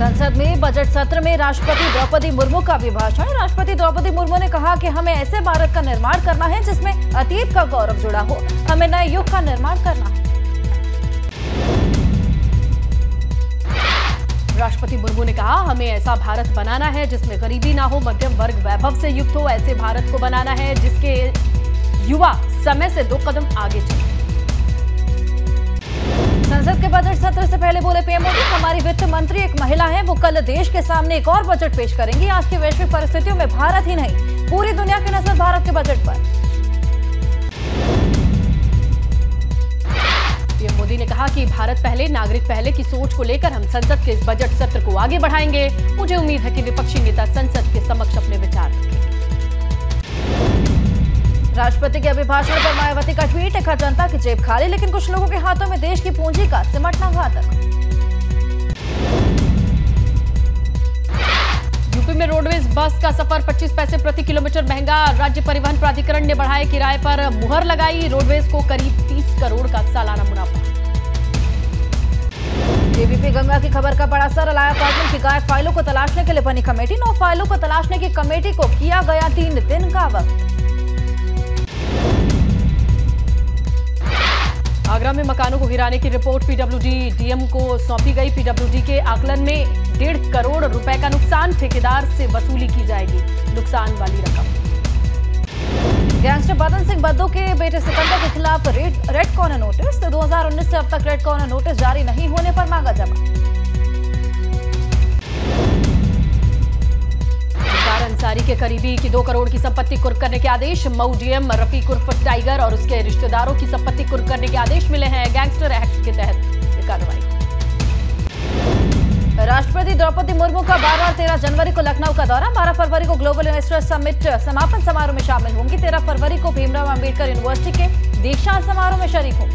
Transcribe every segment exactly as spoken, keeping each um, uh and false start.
संसद में बजट सत्र में राष्ट्रपति द्रौपदी मुर्मू का अभिभाषण। राष्ट्रपति द्रौपदी मुर्मू ने कहा कि हमें ऐसे भारत का निर्माण करना है जिसमें अतीत का गौरव जुड़ा हो। हमें नए युग का निर्माण करना है। राष्ट्रपति मुर्मू ने कहा, हमें ऐसा भारत बनाना है जिसमें गरीबी ना हो, मध्यम वर्ग वैभव से युक्त हो। ऐसे भारत को बनाना है जिसके युवा समय से दो कदम आगे चले। संसद के बजट सत्र से पहले बोले पीएम मोदी, हमारी वित्त मंत्री एक महिला है, वो कल देश के सामने एक और बजट पेश करेंगी। आज की वैश्विक परिस्थितियों में भारत ही नहीं, पूरी दुनिया की नजर भारत के बजट पर। पीएम मोदी ने कहा कि भारत पहले, नागरिक पहले की सोच को लेकर हम संसद के इस बजट सत्र को आगे बढ़ाएंगे। मुझे उम्मीद है कि विपक्षी नेता संसद के समक्ष अपने विचार रखेंगे। राष्ट्रपति के अभिभाषण पर मायावती का ट्वीट, एक जनता की जेब खाली लेकिन कुछ लोगों के हाथों में देश की पूंजी का सिमटना घातक। यूपी में रोडवेज बस का सफर पच्चीस पैसे प्रति किलोमीटर महंगा। राज्य परिवहन प्राधिकरण ने बढ़ाए किराए पर मुहर लगाई। रोडवेज को करीब तीस करोड़ का सालाना मुनाफा। एबीपी गंगा की खबर का बड़ा असर। अलाया अपार्टमेंट की गायब फाइलों को तलाशने के लिए बनी कमेटी। नौ फाइलों को तलाशने की कमेटी को किया गया तीन दिन का वक्त। आगरा में मकानों को गिराने की रिपोर्ट पीडब्ल्यूडी डीएम को सौंपी गई। पीडब्ल्यूडी के आकलन में डेढ़ करोड़ रुपए का नुकसान, ठेकेदार से वसूली की जाएगी नुकसान वाली रकम। गैंगस्टर बदन सिंह बद्दू के बेटे सिकंदर के खिलाफ रेड रेड कॉर्नर नोटिस। दो हज़ार उन्नीस से अब तक रेड कॉर्नर नोटिस जारी नहीं होने पर मांगा जमा। अंसारी के करीबी की दो करोड़ की संपत्ति कुर्क करने के आदेश। मऊ डीएम रफीक उर्फ टाइगर और उसके रिश्तेदारों की संपत्ति कुर्क करने के आदेश मिले हैं। गैंगस्टर एक्ट के तहत ये कार्रवाई। राष्ट्रपति द्रौपदी मुर्मू का बारह और तेरह जनवरी को लखनऊ का दौरा। बारह फरवरी को ग्लोबल इन्वेस्टर्स समिट समापन समारोह में शामिल होंगी। तेरह फरवरी को भीमराव अंबेडकर यूनिवर्सिटी के दीक्षांत समारोह में शरीक होंगी।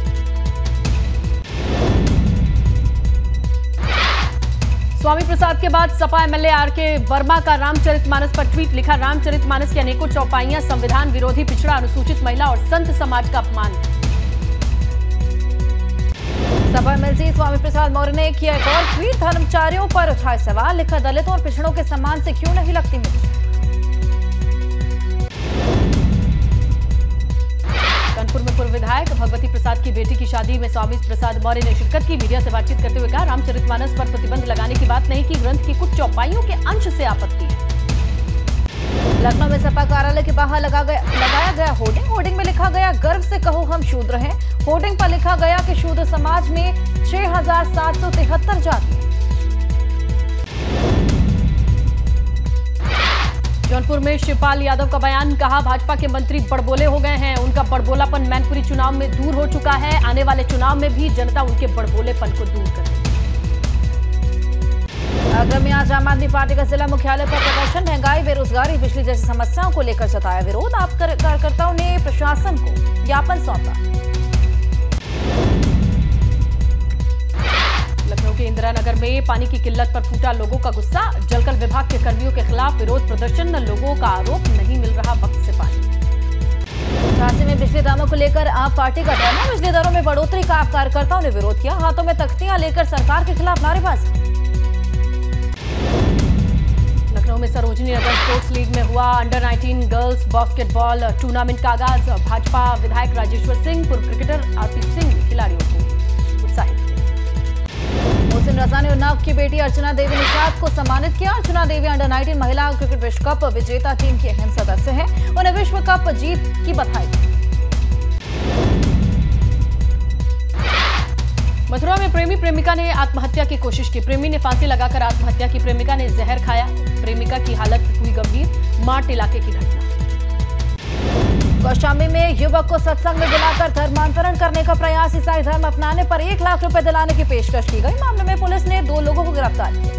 स्वामी प्रसाद के बाद सपा एमएलए आर के वर्मा का रामचरितमानस पर ट्वीट लिखा। रामचरितमानस की अनेकों चौपाइयां संविधान विरोधी, पिछड़ा, अनुसूचित महिला और संत समाज का अपमान। सपा एमएलसी स्वामी प्रसाद मौर्य ने किया एक और ट्वीट। धर्मचारियों पर उठाए सवाल, लिखा दलितों और पिछड़ों के सम्मान से क्यों नहीं लगती मिर्च। कानपुर में पूर्व विधायक भगवती प्रसाद की बेटी की शादी में स्वामी प्रसाद मौर्य ने शिरकत की। मीडिया से बातचीत करते हुए कहा, रामचरितमानस पर प्रतिबंध लगाने की बात नहीं की, ग्रंथ की कुछ चौपाइयों के अंश से आपत्ति है। लखनऊ में सपा कार्यालय के बाहर लगा गया लगाया गया होर्डिंग। होर्डिंग में लिखा गया, गर्व से कहो हम शूद्र हैं। होर्डिंग पर लिखा गया कि शूद्र समाज में छह हजार सात सौ तिहत्तर जाति। जौनपुर में शिवपाल यादव का बयान, कहा भाजपा के मंत्री बड़बोले हो गए हैं। उनका बड़बोलापन मैनपुरी चुनाव में दूर हो चुका है। आने वाले चुनाव में भी जनता उनके बड़बोलेपन को दूर करेगी। आगरा में आज आम आदमी पार्टी का जिला मुख्यालय पर प्रदर्शन। महंगाई, बेरोजगारी, बिजली जैसी समस्याओं को लेकर जताया विरोध। आप कार्यकर्ताओं ने प्रशासन को ज्ञापन सौंपा। लखनऊ के इंदिरा नगर में पानी की किल्लत पर फूटा लोगों का गुस्सा। जलकल विभाग के कर्मियों के खिलाफ विरोध प्रदर्शन। लोगों का आरोप, नहीं मिल रहा वक्त से पानी। झांसी में बिजली दामों को लेकर आप पार्टी का धरना। बिजली दरों में बढ़ोतरी का आप कार्यकर्ताओं ने विरोध किया। हाथों में तख्तियां लेकर सरकार के खिलाफ नारेबाजी। लखनऊ में सरोजनी नगर स्पोर्ट्स लीग में हुआ under nineteen girls basketball tournament का आगाज। भाजपा विधायक राजेश्वर सिंह, पूर्व क्रिकेटर आरपी सिंह ने खिलाड़ियों को उत्साहित किया। मोहसिन रजा ने उन्नाव की बेटी अर्चना देवी निषाद को सम्मानित किया। अर्चना देवी अंडर नाइनटीन महिला क्रिकेट विश्व कप विजेता टीम की अहम सदस्य है। उन्हें विश्व कप जीत की बधाई। मथुरा में प्रेमी प्रेमिका ने आत्महत्या की कोशिश की। प्रेमी ने फांसी लगाकर आत्महत्या की। प्रेमिका ने जहर खाया। प्रेमिका की हालत हुई गंभीर। मार्ट इलाके की घटना। कौशाम्बी में युवक को सत्संग में बुलाकर धर्मांतरण करने का प्रयास। ईसाई धर्म अपनाने पर एक लाख रुपए दिलाने की पेशकश की गई। मामले में पुलिस ने दो लोगों को गिरफ्तार किया।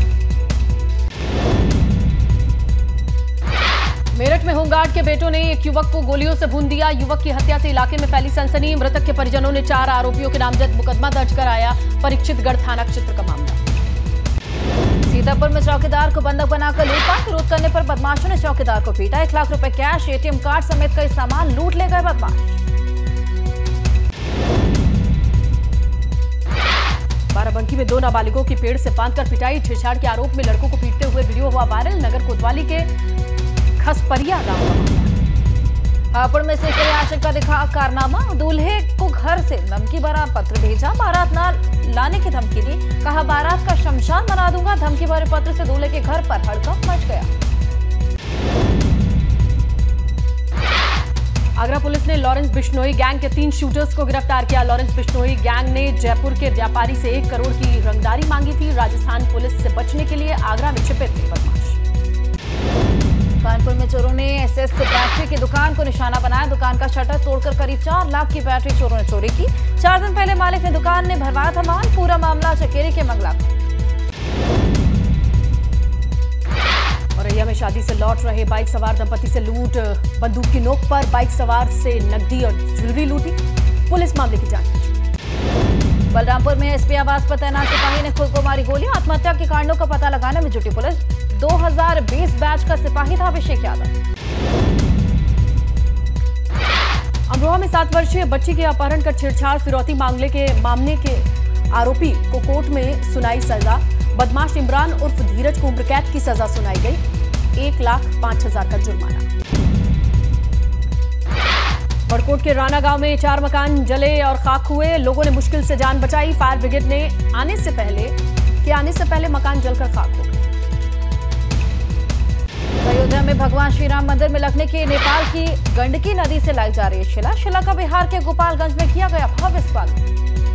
मेरठ में होमगार्ड के बेटों ने एक युवक को गोलियों से भून दिया। युवक की हत्या से इलाके में फैली सनसनी। मृतक के परिजनों ने चार आरोपियों के नामजद मुकदमा दर्ज कराया। परीक्षितगढ़ थाना क्षेत्र का मामला। सीतापुर में चौकीदार को बंधक बनाकर लूटपाट। विरोध करने पर बदमाशों ने चौकीदार को पीटा। एक लाख रुपए कैश, एटीएम कार्ड समेत कई सामान लूट ले गए बदमाश। बाराबंकी में दो नाबालिगों की पेड़ से बांधकर पिटाई, छेड़छाड़ के आरोप में लड़कों को पीटते हुए वीडियो हुआ वायरल। नगर कोतवाली के खसपरिया गांव का हापुड़ में से आशिक का दिखा कारनामा, दूल्हे को घर से धमकी भरा पत्र भेजा, बारात न लाने की धमकी दी, कहा बारात का शमशान बना दूंगा। धमकी भरे पत्र से दूल्हे के घर पर हड़कंप मच गया। आगरा पुलिस ने लॉरेंस बिश्नोई गैंग के तीन शूटर्स को गिरफ्तार किया। लॉरेंस बिश्नोई गैंग ने जयपुर के व्यापारी से एक करोड़ की रंगदारी मांगी थी। राजस्थान पुलिस से बचने के लिए आगरा में छिपे थे बदमाश। कानपुर में चोरों ने एसएस बैटरी की दुकान को निशाना बनाया। दुकान का शटर तोड़कर करीब चार लाख की बैटरी चोरों ने चोरी की। चार दिन पहले मालिक ने दुकान ने भरवाया था माल। पूरा मामला चकेरी के मंगला। औरैया में शादी से लौट रहे बाइक सवार दंपति से लूट, बंदूक की नोक पर बाइक सवार से नकदी और ज्वेलरी लूटी। पुलिस मामले की जांच कर रही। बलरामपुर में एसपी आवास पर तैनात सिपाही ने खुद को मारी गोली। आत्महत्या के कारणों का पता लगाने में जुटी पुलिस। दो हज़ार बीस बैच का सिपाही था अभिषेक यादव। अमरोहा में सात वर्षीय बच्ची के अपहरण कर छेड़छाड़ फिरौती मामले के मामले के आरोपी को कोर्ट में सुनाई सजा। बदमाश इमरान उर्फ धीरज को उम्र कैद की सजा सुनाई गई। एक लाख पांच हजार का जुर्माना। बड़कोट के राना गांव में चार मकान जले और खाक हुए। लोगों ने मुश्किल से जान बचाई। फायर ब्रिगेड ने आने से पहले के आने से पहले मकान जलकर खाक हो गए। अयोध्या में भगवान श्री राम मंदिर में लगने की नेपाल की गंडकी नदी से लाई जा रही है शिला। शिला का बिहार के गोपालगंज में किया गया भव्य स्वागत।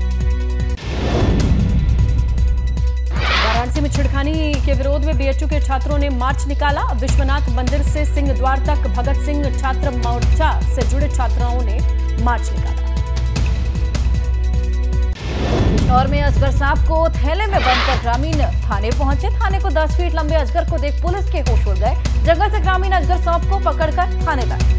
वाराणसी में छिड़खानी के विरोध में बीएचयू के छात्रों ने मार्च निकाला। विश्वनाथ मंदिर से सिंह द्वार तक भगत सिंह छात्र मोर्चा से जुड़े छात्राओं ने मार्च निकाला। और में अजगर सांप को थैले में बंदकर ग्रामीण थाने पहुंचे। थाने को दस फीट लंबे अजगर को देख पुलिस के होश उड़ गए। जंगल से ग्रामीण अजगर सांप को पकड़कर थाने लाए।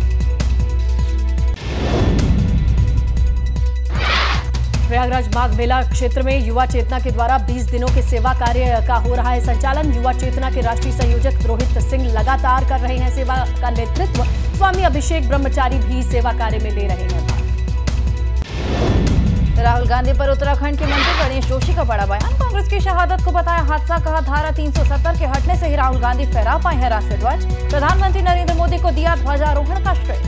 प्रयागराज माघ मेला क्षेत्र में युवा चेतना के द्वारा बीस दिनों के सेवा कार्य का हो रहा है संचालन। युवा चेतना के राष्ट्रीय संयोजक रोहित सिंह लगातार कर रहे हैं सेवा का नेतृत्व। स्वामी अभिषेक ब्रह्मचारी भी सेवा कार्य में ले रहे हैं। राहुल गांधी पर उत्तराखंड के मंत्री गणेश जोशी का बड़ा बयान। कांग्रेस की शहादत को बताया हादसा, कहा धारा तीन सौ सत्तर के हटने से ही राहुल गांधी फहरा पाए हैं राष्ट्रीय ध्वज। प्रधानमंत्री नरेंद्र मोदी को दिया ध्वजारोहण का श्रेय।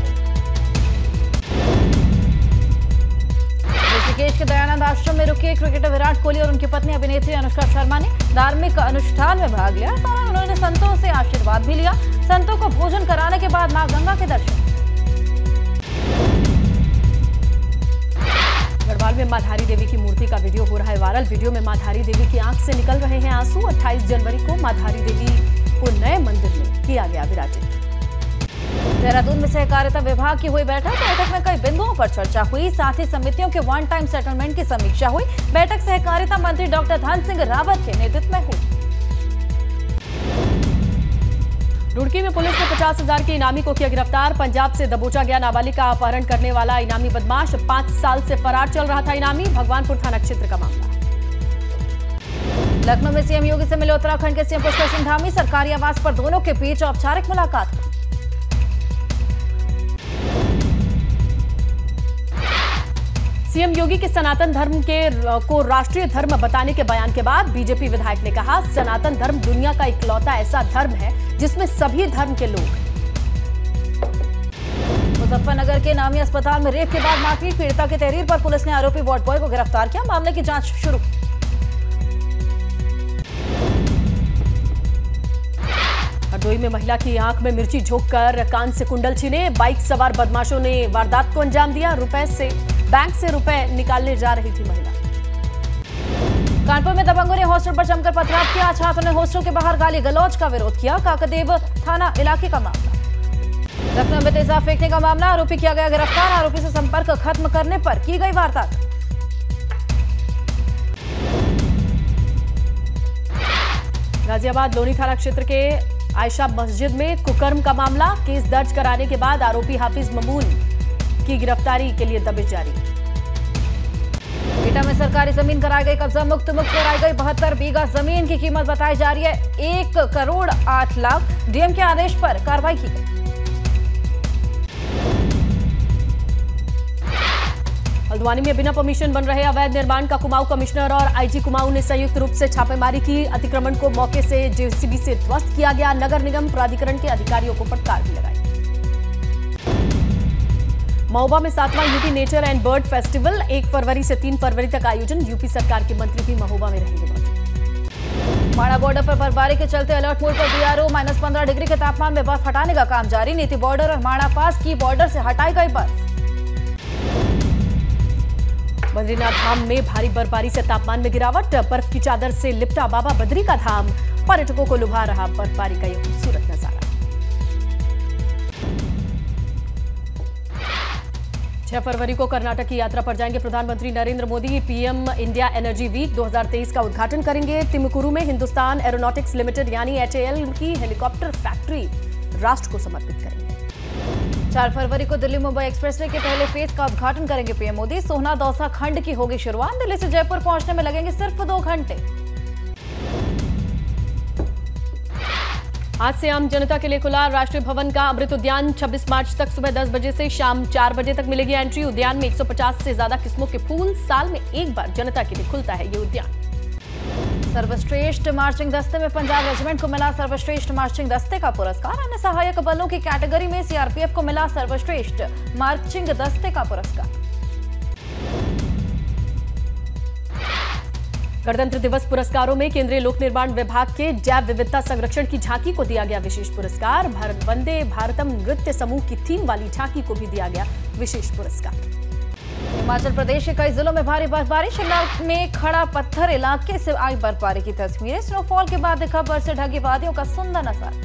ऋषिकेश के दयानंद आश्रम में रुके क्रिकेटर विराट कोहली और उनकी पत्नी अभिनेत्री अनुष्का शर्मा ने धार्मिक अनुष्ठान में भाग लिया। उन्होंने संतों से आशीर्वाद भी लिया। संतों को भोजन कराने के बाद मां गंगा के दर्शन। गढ़वाल में मां धारी देवी की मूर्ति का वीडियो हो रहा है वायरल। वीडियो में मां धारी देवी की आंख से निकल रहे हैं आंसू। अट्ठाईस जनवरी को मां धारी देवी को नए मंदिर में किया गया विराजित। देहरादून में सहकारिता विभाग की हुई बैठक। बैठक में कई बिंदुओं पर चर्चा हुई। साथ ही समितियों के वन टाइम सेटलमेंट की समीक्षा हुई। बैठक सहकारिता मंत्री डॉक्टर धन सिंह रावत के नेतृत्व में हुई। रुड़की में पुलिस ने पचास हजार के इनामी को किया गिरफ्तार। पंजाब से दबोचा गया नाबालिग का अपहरण करने वाला इनामी बदमाश। पांच साल से फरार चल रहा था इनामी। भगवानपुर थाना क्षेत्र का मामला। लखनऊ में सीएम योगी से मिले उत्तराखंड के सीएम पुष्कर सिंह धामी। सरकारी आवास पर दोनों के बीच औपचारिक मुलाकात। सीएम योगी के सनातन धर्म के को राष्ट्रीय धर्म बताने के बयान के बाद बीजेपी विधायक ने कहा, सनातन धर्म दुनिया का इकलौता ऐसा धर्म है जिसमें सभी धर्म के लोग। मुजफ्फरनगर के नामी अस्पताल में रेप के बाद मारपीट, पीड़िता की तहरीर पर पुलिस ने आरोपी वार्ड बॉय को गिरफ्तार किया। मामले की जांच शुरू। हरदोई में महिला की आंख में मिर्ची झोंककर कान से कुंडल छीने। बाइक सवार बदमाशों ने वारदात को अंजाम दिया। रुपए से बैंक से रुपए निकालने जा रही थी महिला। कानपुर में दबंगों ने हॉस्टल पर जमकर पथराव किया। छात्रों ने हॉस्टल के बाहर गाली गलौज का विरोध किया। काकदेव थाना इलाके का मामला। लखनऊ में तेजाब फेंकने का मामला। आरोपी किया गया गिरफ्तार। आरोपी से संपर्क खत्म करने पर की गई वारदात। गाजियाबाद लोनी थाना क्षेत्र के आयशा मस्जिद में कुकर्म का मामला। केस दर्ज कराने के बाद आरोपी हाफिज ममून की गिरफ्तारी के लिए दबिश जारी। एटा में सरकारी जमीन कराई गई कब्जा मुक्त मुक्त कराई गई बहत्तर बीघा जमीन की कीमत बताई जा रही है एक करोड़ आठ लाख। डीएम के आदेश पर कार्रवाई की गई। हल्द्वानी में बिना परमिशन बन रहे अवैध निर्माण का कुमाऊं कमिश्नर और आईजी कुमाऊं ने संयुक्त रूप से छापेमारी की। अतिक्रमण को मौके से जेसीबी से ध्वस्त किया गया। नगर निगम प्राधिकरण के अधिकारियों को फटकार भी लगाई। महोबा में सातवां UP nature and bird festival एक फरवरी से तीन फरवरी तक आयोजन। यूपी सरकार के मंत्री भी महोबा में रहेंगे मौजूद। माड़ा बॉर्डर पर बर्फबारी के चलते अलर्ट मोड पर बीआरओ। माइनस पंद्रह डिग्री के तापमान में बर्फ हटाने का काम जारी। नीति बॉर्डर और माड़ा पास की बॉर्डर से हटाई गई बर्फ। बद्रीनाथ धाम में भारी बर्फबारी से तापमान में गिरावट। बर्फ की चादर से लिपटा बाबा बद्री का धाम। पर्यटकों को लुभा रहा बर्फबारी का ये खूबसूरत नजारा। छह फरवरी को कर्नाटक की यात्रा पर जाएंगे प्रधानमंत्री Narendra Modi. PM India energy week दो हज़ार तेईस का उद्घाटन करेंगे। तिमुकुरु में हिंदुस्तान एरोनॉटिक्स लिमिटेड यानी एचएएल की हेलीकॉप्टर फैक्ट्री राष्ट्र को समर्पित करेंगे। चार फरवरी को दिल्ली मुंबई एक्सप्रेसवे के पहले फेज का उद्घाटन करेंगे पीएम मोदी। सोहना दौसा खंड की होगी शुरुआत। दिल्ली से जयपुर पहुंचने में लगेंगे सिर्फ दो घंटे। आज से आम जनता के लिए खुला राष्ट्रीय भवन का अमृत उद्यान। छब्बीस मार्च तक सुबह दस बजे से शाम चार बजे तक मिलेगी एंट्री। उद्यान में एक सौ पचास से ज्यादा किस्मों के फूल। साल में एक बार जनता के लिए खुलता है ये उद्यान। सर्वश्रेष्ठ मार्चिंग दस्ते में पंजाब रेजिमेंट को मिला सर्वश्रेष्ठ मार्चिंग दस्ते का पुरस्कार। अन्य सहायक बलों की कैटेगरी में सीआरपीएफ को मिला सर्वश्रेष्ठ मार्चिंग दस्ते का पुरस्कार। गणतंत्र दिवस पुरस्कारों में केंद्रीय लोक निर्माण विभाग के जैव विविधता संरक्षण की झांकी को दिया गया विशेष पुरस्कार। भारत वंदे भारतम नृत्य समूह की थीम वाली झांकी को भी दिया गया विशेष पुरस्कार। हिमाचल प्रदेश के कई जिलों में भारी बर्फबारी। शिमला में खड़ा पत्थर इलाके से आई बर्फबारी की तस्वीरें। स्नोफॉल के बाद दिखा बर्फ से ढकी वादियों का सुंदर नजारा।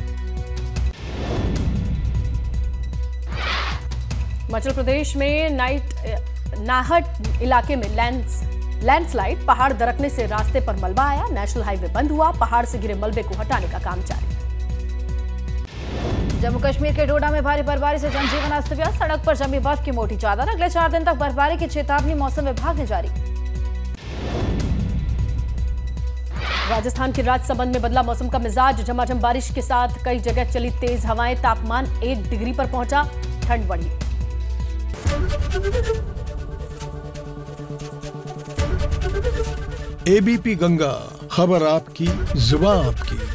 हिमाचल प्रदेश में नाइट नाहट इलाके में लैंड्स लैंडस्लाइड। पहाड़ दरकने से रास्ते पर मलबा आया। नेशनल हाईवे बंद हुआ। पहाड़ से गिरे मलबे को हटाने का काम जारी। जम्मू कश्मीर के डोडा में भारी बर्फबारी से जनजीवन अस्त व्यस्त। सड़क पर जमी बर्फ की मोटी चादर। अगले चार दिन तक बर्फबारी की चेतावनी मौसम विभाग ने जारी। राजस्थान के राजसमंद में बदला मौसम का मिजाज। झमाझम बारिश के साथ कई जगह चली तेज हवाएं। तापमान एक डिग्री पर पहुंचा। ठंड बढ़ी। एबीपी गंगा, खबर आपकी, जुबान आपकी।